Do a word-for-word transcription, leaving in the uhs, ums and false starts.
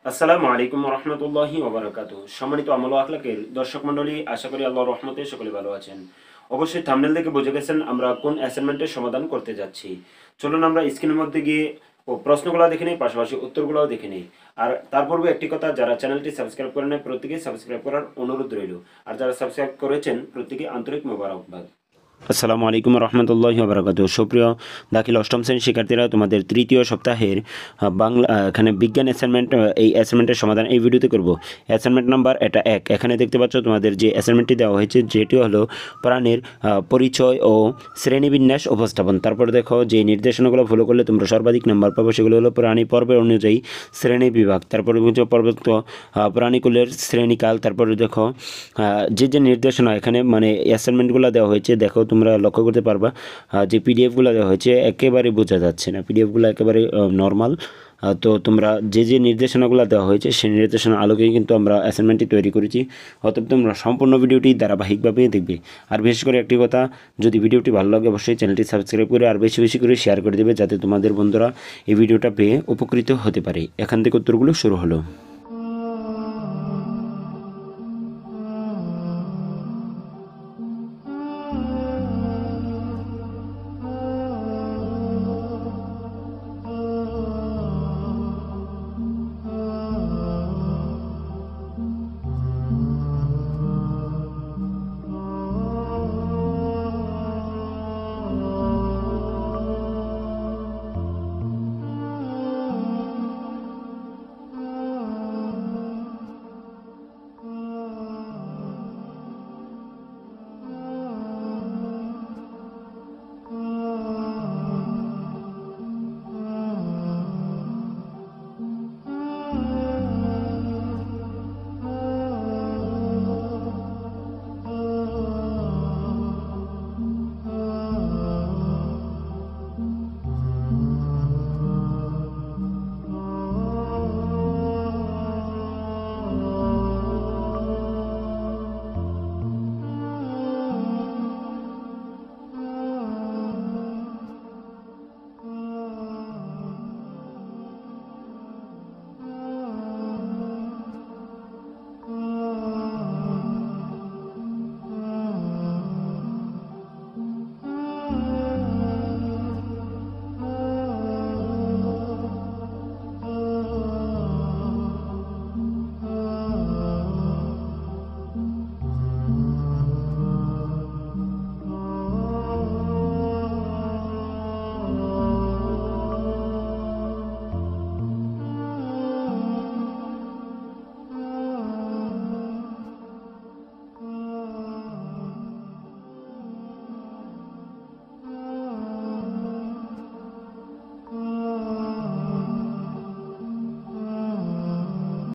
আসসালামু আলাইকুম রহমতুল্লাহি ওবরাকাতু। সম্মানিত আমল ও আখলাকের দর্শক মণ্ডলী, আশা করি আল্লাহর রহমতে সকলে ভালো আছেন। অবশ্যই থাম্বনেল দেখে বুঝে গেছেন আমরা কোন অ্যাসাইনমেন্টের সমাধান করতে যাচ্ছি। চলুন আমরা স্ক্রিনের মধ্যে গিয়ে ও প্রশ্নগুলো দেখে নিই, পাশাপাশি উত্তরগুলোও দেখে নিই। আর তার পূর্বে একটি কথা, যারা চ্যানেলটি সাবস্ক্রাইব করে নেয় প্রত্যেকেই সাবস্ক্রাইব করার অনুরোধ রইল, আর যারা সাবস্ক্রাইব করেছেন প্রত্যেকে আন্তরিক মোবারকবাদ। আসসালামু আলাইকুম রহমতুল্লাহি ওবরাকাতুহু। সুপ্রিয় দাখিল অষ্টম শ্রেণীর শিক্ষার্থীরা, তোমাদের তৃতীয় সপ্তাহের আহ, বাংলা আহ, এখানে বিজ্ঞান অ্যাসাইনমেন্ট, এই অ্যাসাইনমেন্টের সমাধান এই ভিডিওতে করব। অ্যাসাইনমেন্ট নাম্বার এটা এক। এখানে দেখতে পাচ্ছ তোমাদের যে অ্যাসাইনমেন্টটি দেওয়া হয়েছে, যেটি হলো প্রাণীর আহ, পরিচয় ও শ্রেণীবিন্যাস উপস্থাপন। তারপর দেখো যে নির্দেশনাগুলো ফলো করলে তোমরা সর্বাধিক নাম্বার পাবো, সেগুলো হলো প্রাণী পর্বের অনুযায়ী শ্রেণী বিভাগ, তারপরে হচ্ছে পর্বত প্রাণীকুলের শ্রেণীকাল। তারপরে দেখো আহ, যে যে নির্দেশনা এখানে মানে অ্যাসাইনমেন্টগুলো দেওয়া হয়েছে, দেখো তোমরা লক্ষ্য করতে পারবা আহ, যে পিডিএফগুলো দেওয়া হয়েছে একেবারে বোঝা যাচ্ছে না, পিডিএফগুলো একেবারে নর্মাল। তো তোমরা যে যে নির্দেশনাগুলো দেওয়া হয়েছে সেই নির্দেশনার আলোকেই কিন্তু আমরা অ্যাসাইনমেন্টটি তৈরি করেছি। অতএব তোমরা সম্পূর্ণ ভিডিওটি ধারাবাহিকভাবে দেখবে। আর বিশেষ করে একটি কথা, যদি ভিডিওটি ভালো লাগে অবশ্যই চ্যানেলটি সাবস্ক্রাইব করে আর বেশি বেশি করে শেয়ার করে দেবে, যাতে তোমাদের বন্ধুরা এই ভিডিওটা পেয়ে উপকৃত হতে পারে। এখান থেকে উত্তরগুলো শুরু হলো।